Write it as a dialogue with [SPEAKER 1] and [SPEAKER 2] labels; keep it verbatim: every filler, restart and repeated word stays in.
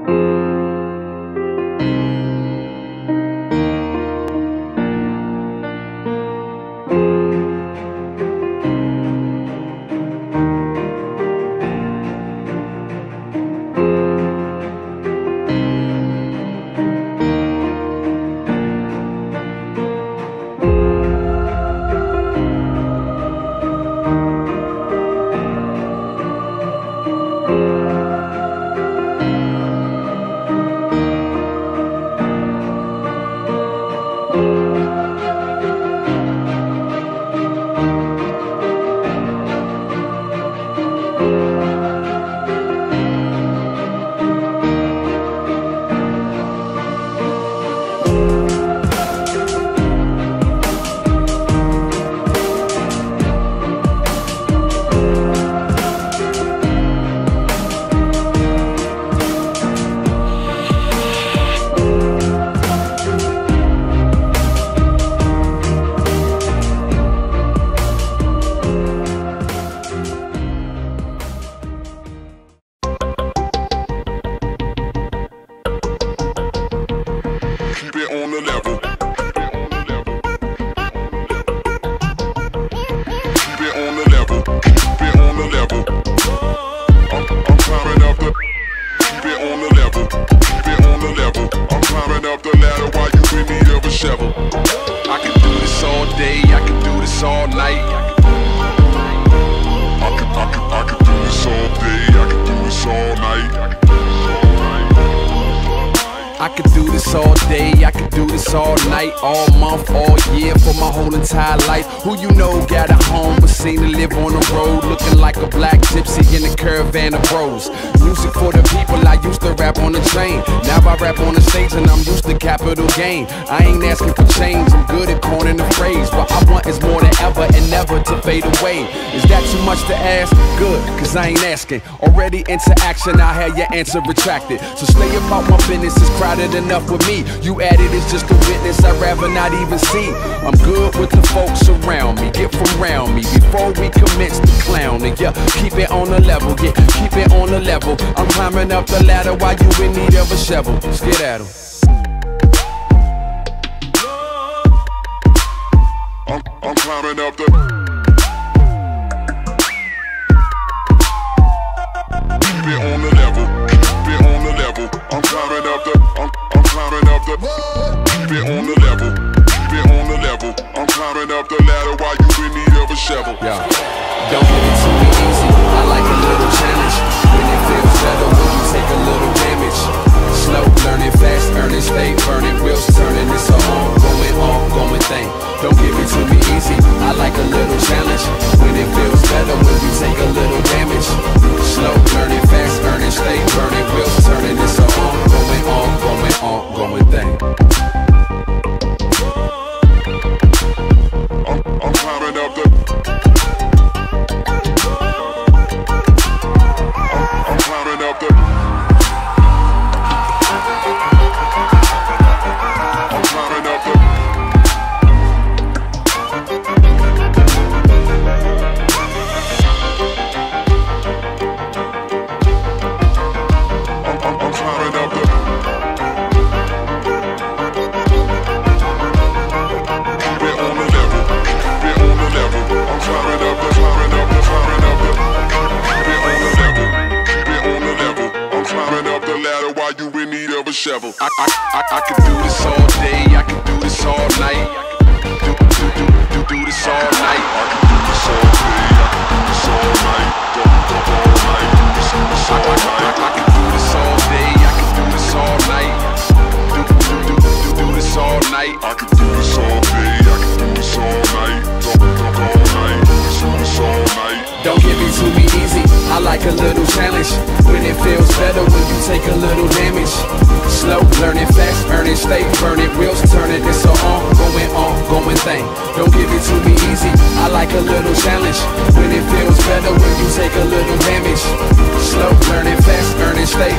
[SPEAKER 1] I could do this all day, I could do this all night, all month, all year, for my whole entire life. Who you know got a home but seem to live on the road, looking like a black gypsy in a caravan of bros. Music for the people, I used to rap on the train. Now I rap on the stage and I'm used to capital gain. I ain't asking for change, I'm good at coining the phrase. What I want is more than ever and never to fade away. Is that too much to ask? Good, cause I ain't asking. Already into action, I had your answer retracted. So stay about my business, it's crowded enough with me. You added it's just a witness I'd rather not even see. I'm good with the folks around me, get from around me before we commence to clowning. Yeah, keep it on the level, yeah, keep it on the level. I'm climbing up the ladder while you in need of a shovel. Let's get at 'em.
[SPEAKER 2] I'm, I'm climbing up the. Keep it on the level, keep it on the level. I'm climbing up the. I'm, I'm climbing up the. Keep it on the level, keep it on the level. I'm climbing up the ladder while you in need of a shovel.
[SPEAKER 1] Yeah. Don't give it to me easy. I like a little challenge. When it feels better, when you take a little damage. Slow, learning fast, earning, stay burning, wheels turning. It's an ongoing, ongoing thing. Don't give it to me easy. I like a little challenge. When it feels better, when you take a little damage. Slow, learning fast, earning, stay burning, wheels turning. It's an ongoing, ongoing, ongoing thing.
[SPEAKER 2] I'm, I'm climbing up the. I'm, I'm climbing up the. I'm climbing up the. Shovel.
[SPEAKER 1] I, I, I, I could do this all day, I could do this all night. Do, do, do, do, do this all night.
[SPEAKER 2] I could do this all day, I could do this all night. Go, go all night, do this, do this all night.
[SPEAKER 1] I, I, I could do this all day, I could do this all night. Do, do, do, do, do, do this all night.
[SPEAKER 2] I could do this all day, I could do this all night. Go, go all night, do this, do this all night.
[SPEAKER 1] Don't give it to me easy, I like a little challenge. When it feels better, when you take a little damage. Slow, learning fast, earning, stay burning, wheels turning. It's an ongoing, ongoing thing. Don't give it to me easy, I like a little challenge. When it feels better, when you take a little damage. Slow, learning fast, earning, stay